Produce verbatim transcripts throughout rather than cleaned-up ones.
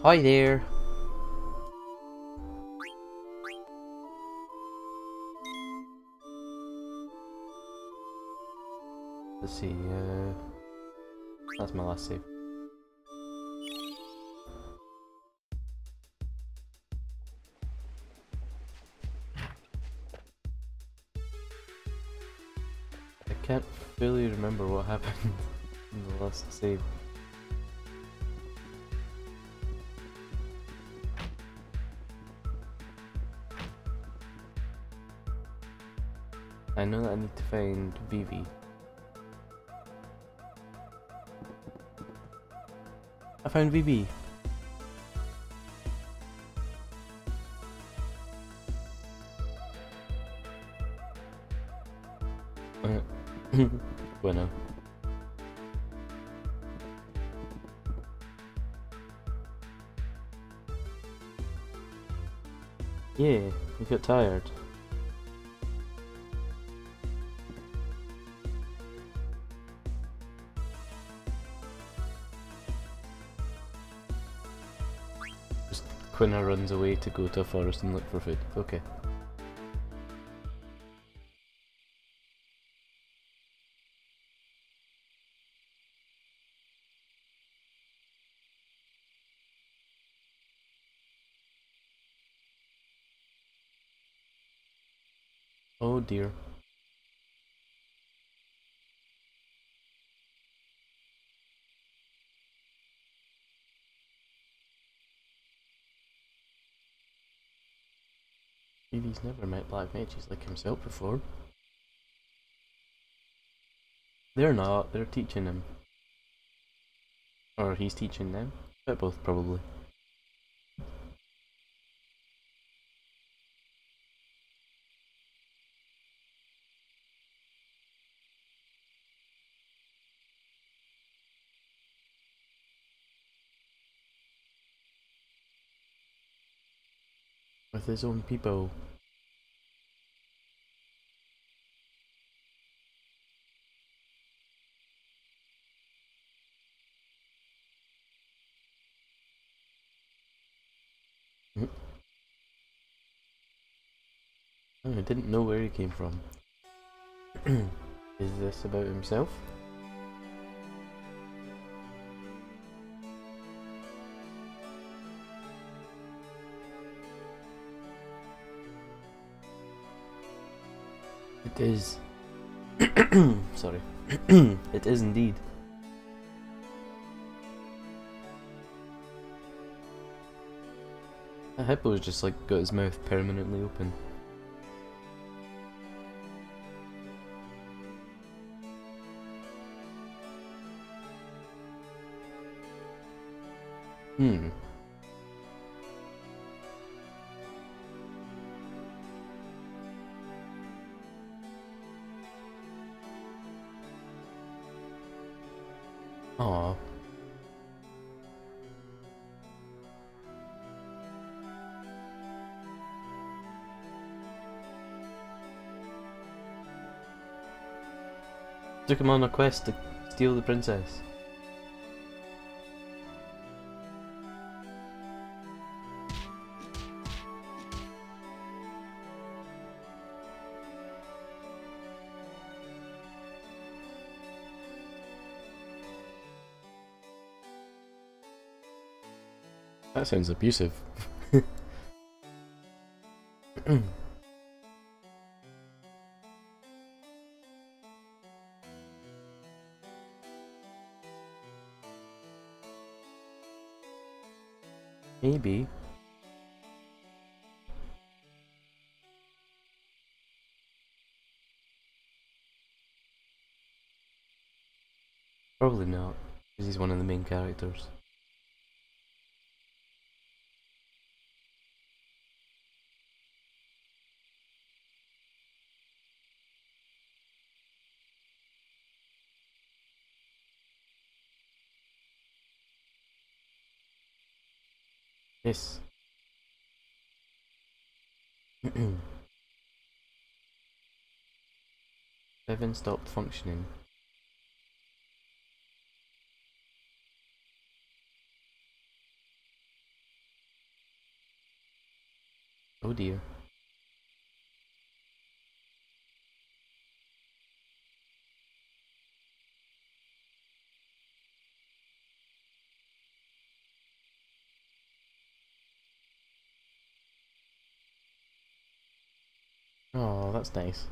Hi there. Let's see, uh, that's my last save. I can't fully remember what happened in the last save. I know that I need to find Vivi. I found Vivi. Bueno. Yeah, you got tired. Just Quina runs away to go to a forest and look for food. Okay. Oh dear. Vivi's never met black mages like himself before. They're not, they're teaching him. Or he's teaching them. But both, probably. With his own people. I didn't know where he came from. Is this about himself? It is. Sorry. It is indeed. A hippo's just like got his mouth permanently open. Hmm. Aww. Took him on a quest to steal the princess. That sounds abusive. Maybe. Probably not, because he's one of the main characters. Yes. Seven stopped functioning. Oh dear. Oh, that's nice.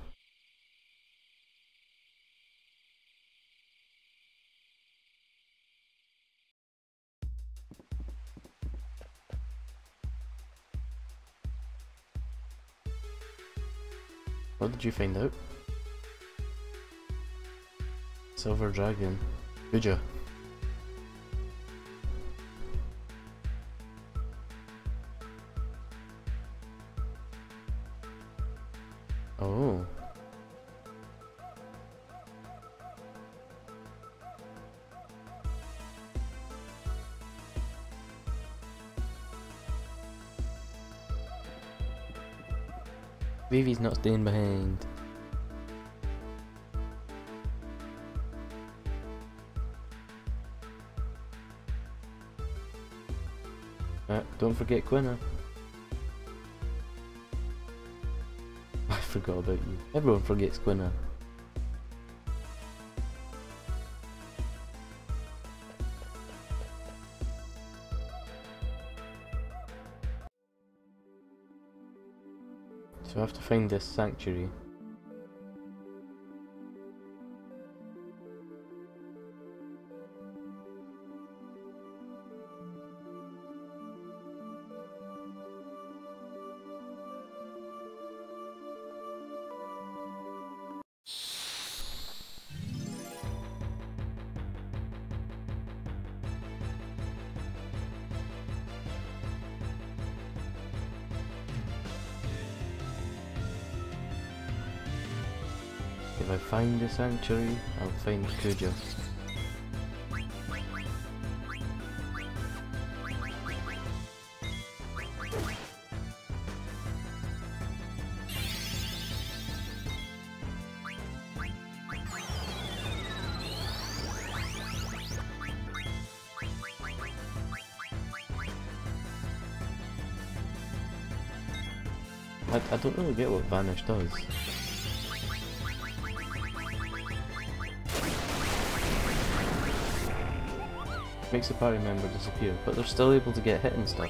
What did you find out? Silver dragon. Kuja. Oh. Vivi's not staying behind. Uh, don't forget Quina. I forgot about you. Everyone forgets Quina. So I have to find this sanctuary. If I find the sanctuary, I'll find Kuja. I, I don't really get what Vanish does. Makes the party member disappear, but they're still able to get hit and stuff.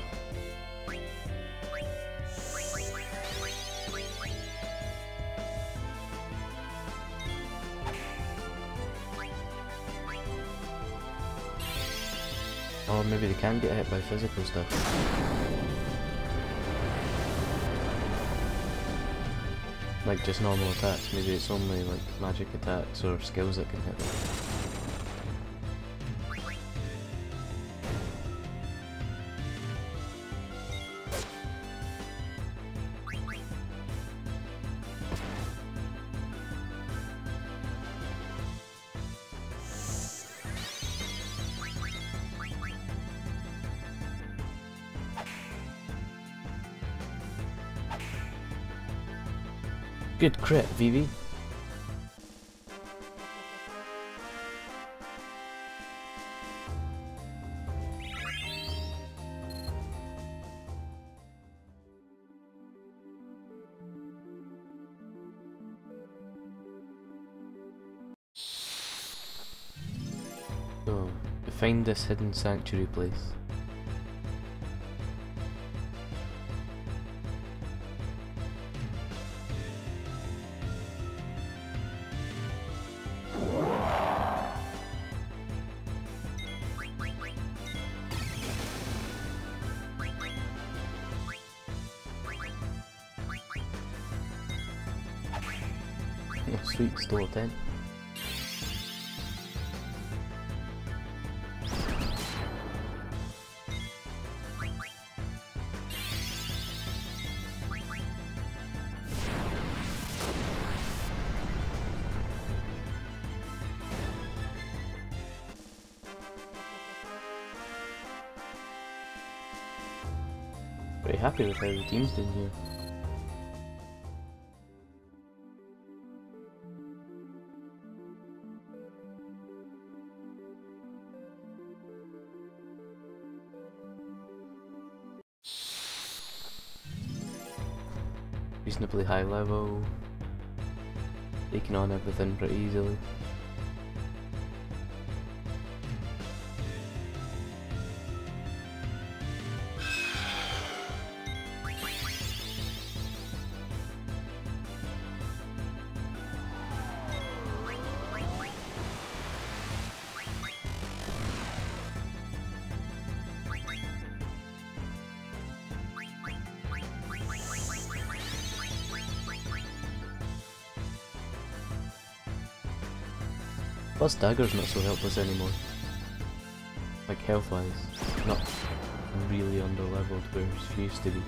Or maybe they can get hit by physical stuff. Like just normal attacks, maybe it's only like magic attacks or skills that can hit them. Good crit, Vivi. So, to find this hidden sanctuary place. Oh, sweet, stole a ten. Pretty happy with how the team's doing here. reasonably high level, taking on everything pretty easily. Plus Dagger's not so helpless anymore. Like health wise, not really under leveled where she used to be.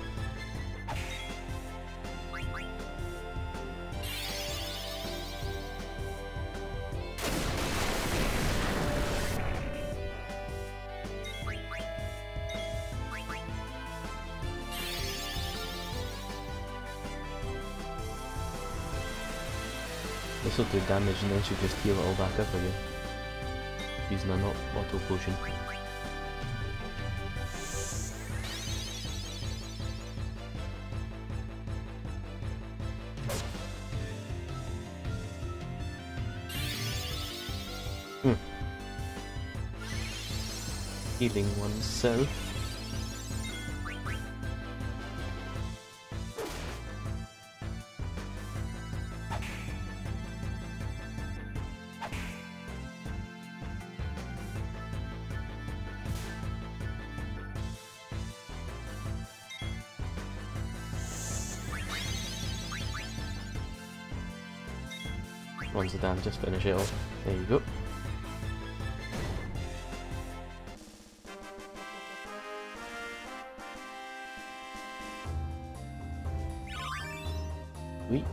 This will do damage and then she'll just heal it all back up again, using a not auto potion. Hmm. Healing oneself. Once Zidane, just finish it off. There you go. Sweet.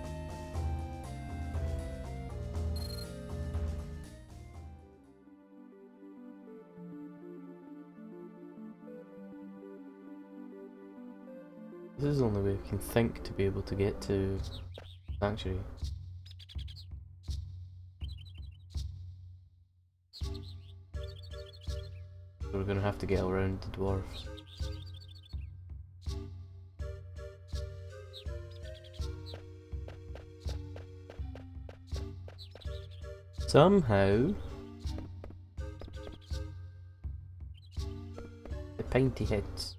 This is the only way we can think to be able to get to Sanctuary. So we're gonna have to get around the dwarves. Somehow the pointy heads.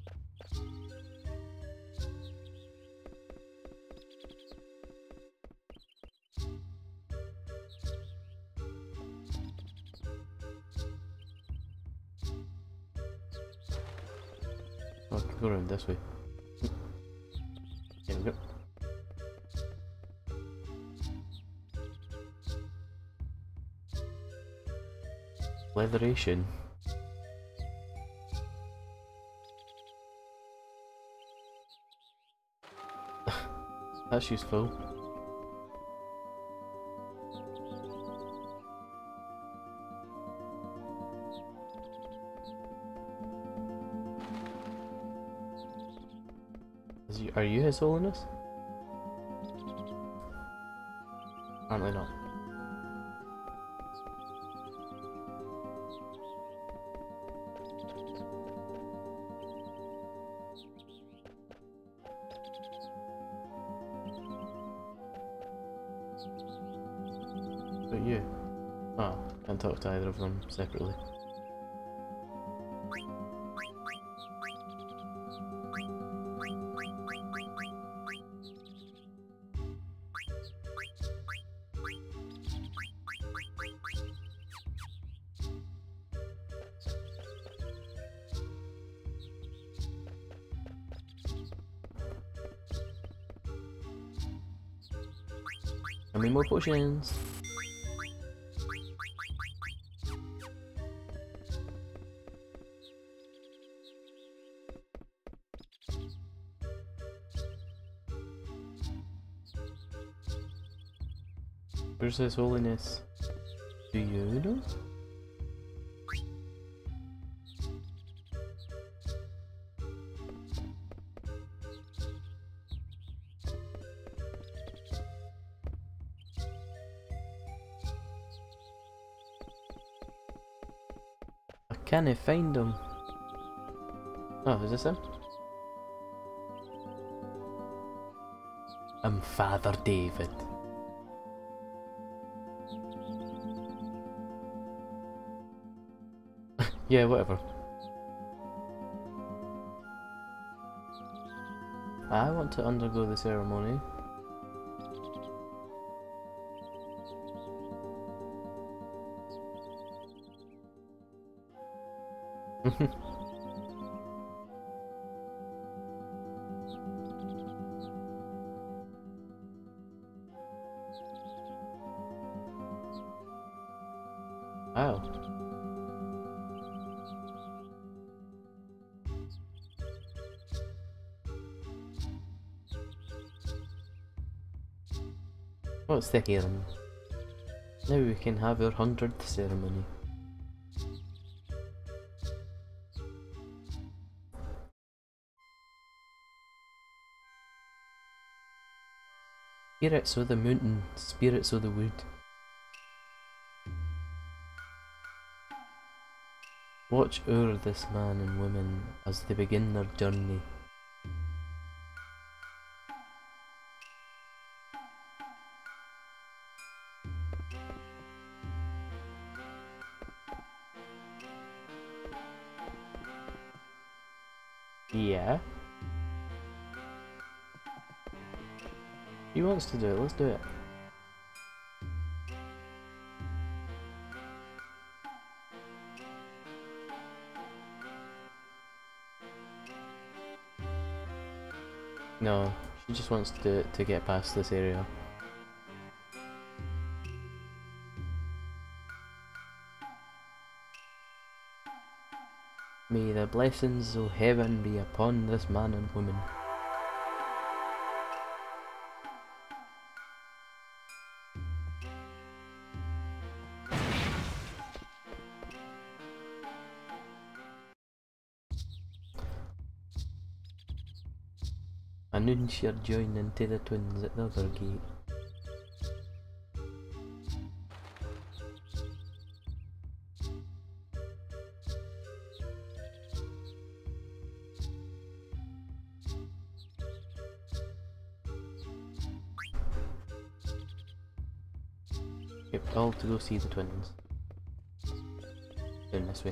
Oh, I can go around this way. There we go. Leatheration. That's useful. Is you, are you His Holiness? Apparently not. But you? Ah, can't talk to either of them separately. How many more potions? Where's His Holiness? Do you know? I can't find him. Oh, is this him? I'm Father David. Yeah, whatever. I want to undergo the ceremony. Wow. What's the harem? Now we can have our hundredth ceremony. Spirits of the mountain, spirits of the wood. Watch o'er this man and woman as they begin their journey. Yeah. He wants to do it, let's do it. No, she just wants to do it to get past this area. May the blessings of heaven be upon this man and woman. Announce your joining to the twins at the other gate. Yep, all to go see the twins. Down this way.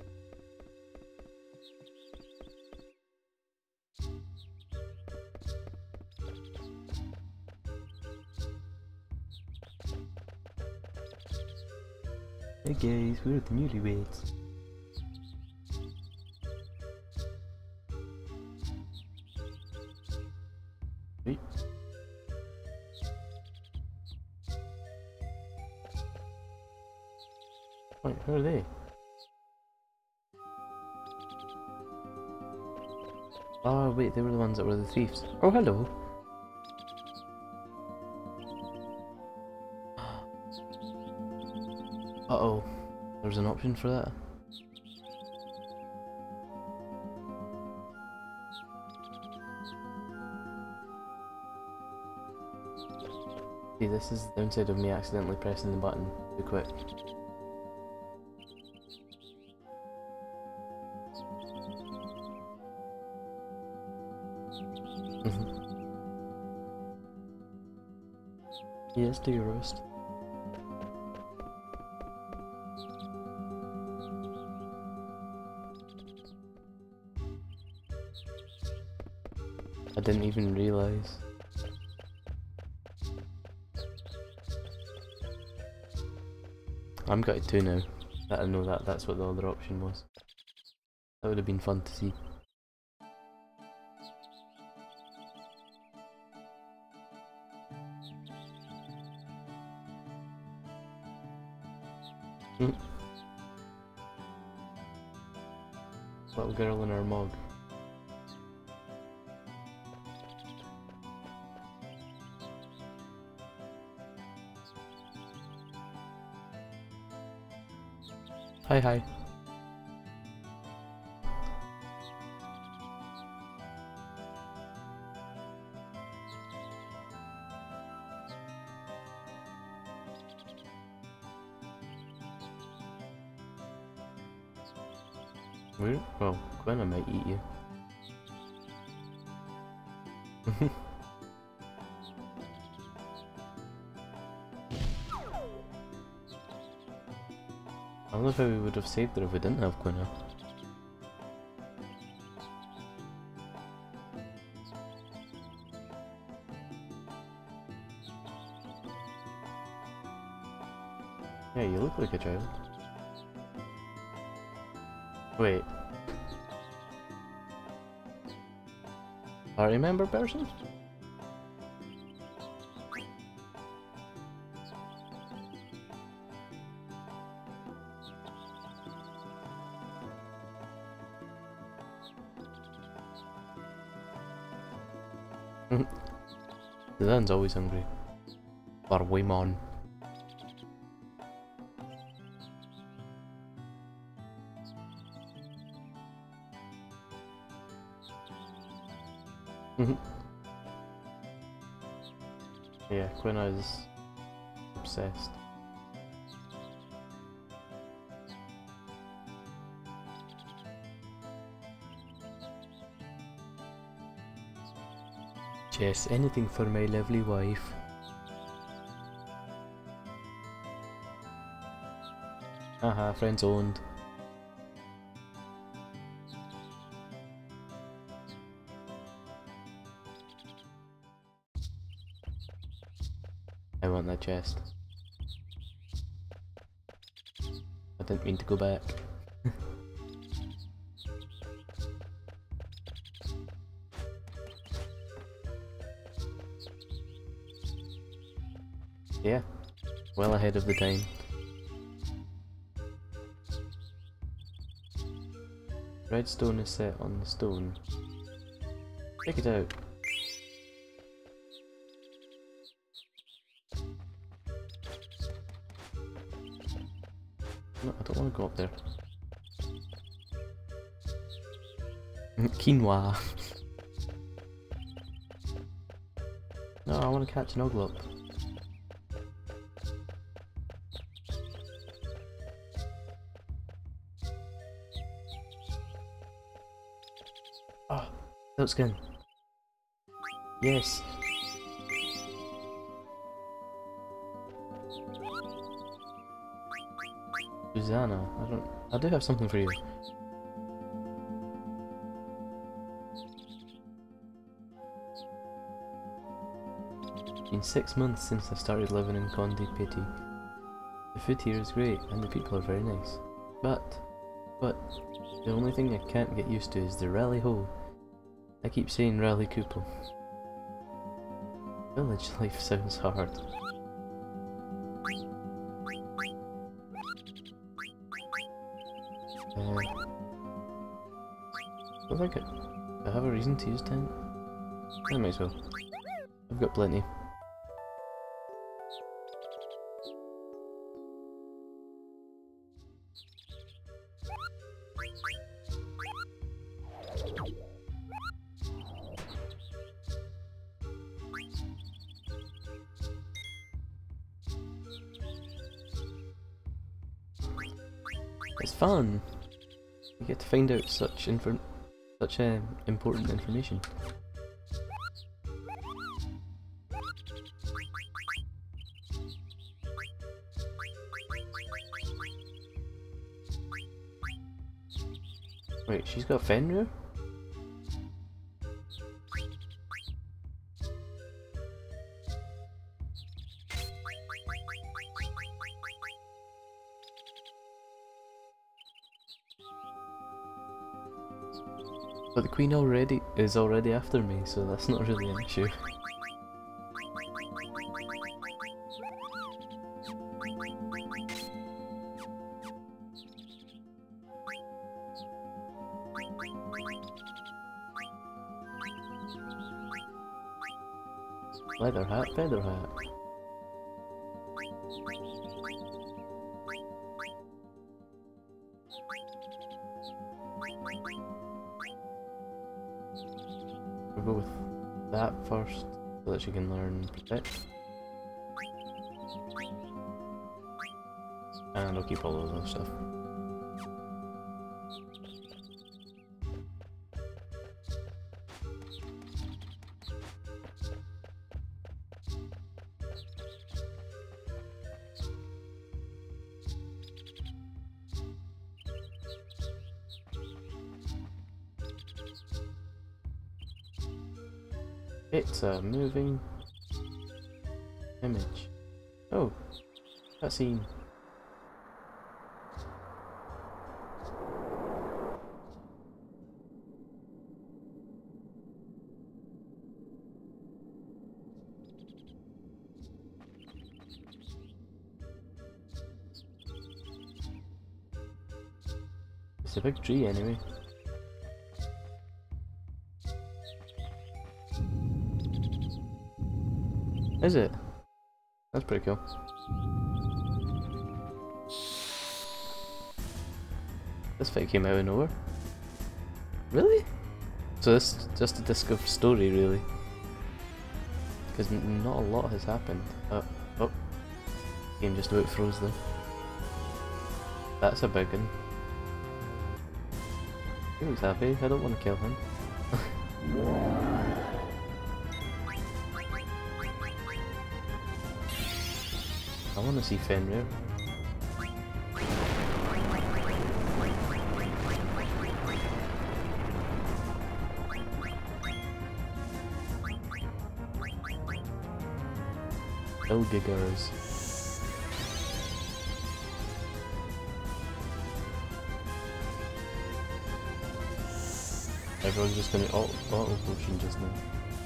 Hey guys, we're the newlyweds. Wait. Wait, who are they? Oh wait, they were the ones that were the thieves. Oh hello! Uh-oh, there's an option for that. See, this is the downside of me accidentally pressing the button too quick. Yes, do your roast. I didn't even realise. I'm got it too now. That I know that that's what the other option was. That would have been fun to see. Hmm. Little girl in her mug. Hi hi. Where? Well, Gwenna might eat you. I wonder how we would have saved her if we didn't have Quina. Yeah, you look like a child. Wait. Party member person? Zidane's always hungry. Or Waymon. Yeah, Quina is obsessed. Yes, anything for my lovely wife. Haha, friends owned. I want that chest. I didn't mean to go back. Yeah, well ahead of the time. Redstone is set on the stone. Check it out. No, I don't want to go up there. Quinoa. No, I want to catch an oglop. Ah, silk skin. Yes. Zidane, I don't. I do have something for you. It's been six months since I started living in Conde Petit. The food here is great and the people are very nice. But, but, the only thing I can't get used to is the rally ho. I keep saying rally Koopo. Village life sounds hard. Uh, I don't think I, I have a reason to use tent. I might as well. I've got plenty. It's fun. You get to find out such info, such um, important information. Wait, she's got Fenrir? But the queen already is already after me, so that's not really an issue. Leather hat, feather hat. We'll go with that first, so that she can learn protect. And I'll keep all of those stuff. It's a moving image. Oh, that scene. It's a big tree anyway. Is it? That's pretty cool. This fight came out of nowhere. Really? So this is just a disc of story, really. Because not a lot has happened. Uh, oh. Game just about froze though. That's a big one. He looks happy. I don't want to kill him. I want to see Fenrir. Giggers. Everyone's just gonna auto, auto potion just now.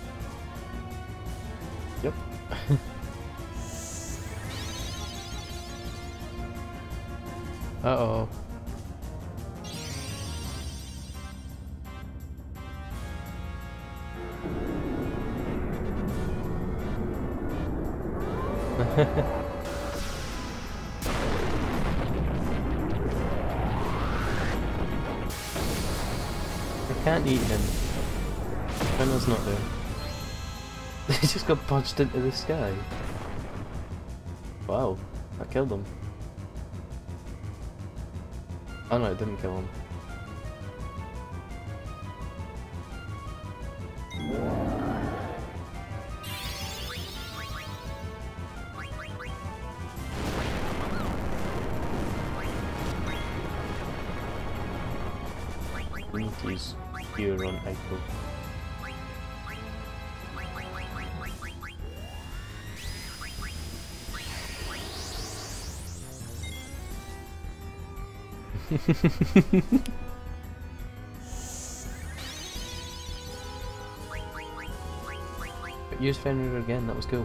Yep. Uh oh. I can't eat him. Fenrir's not there. He just got punched into the sky. Wow, I killed him. Oh no, it didn't kill him. We need to use here on Eiko. But use Fenrir again, that was cool.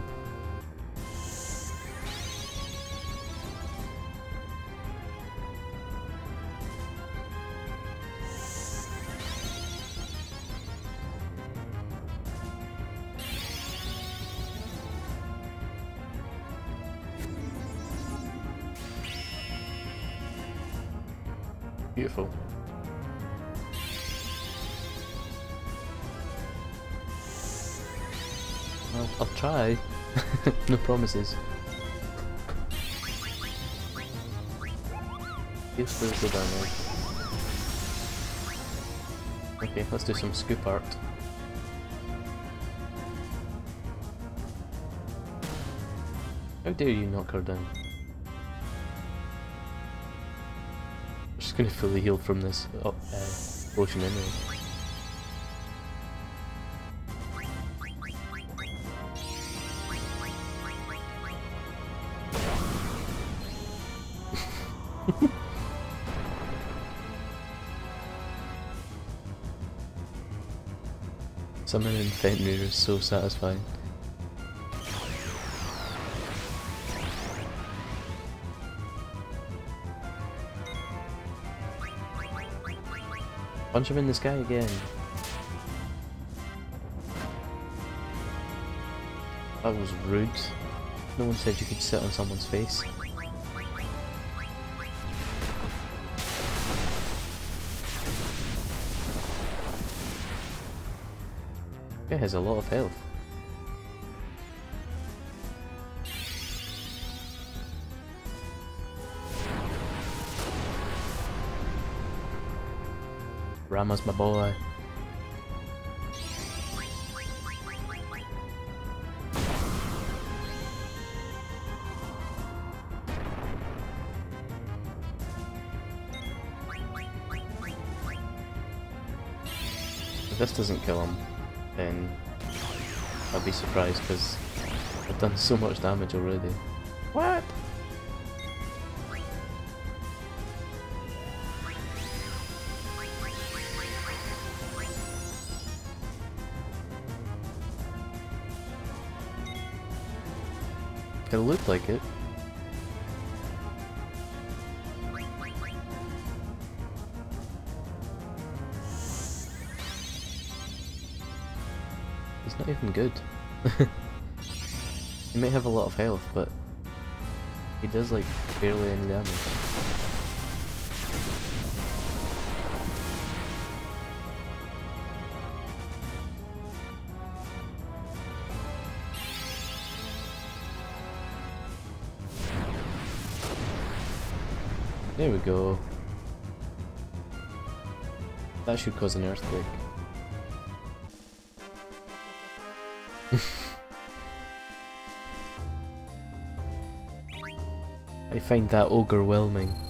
Beautiful. I'll, I'll try. No promises. Yes, there's the down there. Okay, let's do some scoop art. How dare you knock her down? Just gonna fully heal from this uh, uh, potion anyway. Summoning Fenrir is so satisfying. Punch him in the sky again. That was rude. No one said you could sit on someone's face. It has a lot of health. Rama's my boy. If this doesn't kill him, then I'll be surprised because I've done so much damage already. What? It looked like it. He's not even good. He may have a lot of health, but he does like barely any damage. There we go. That should cause an earthquake. I find that overwhelming.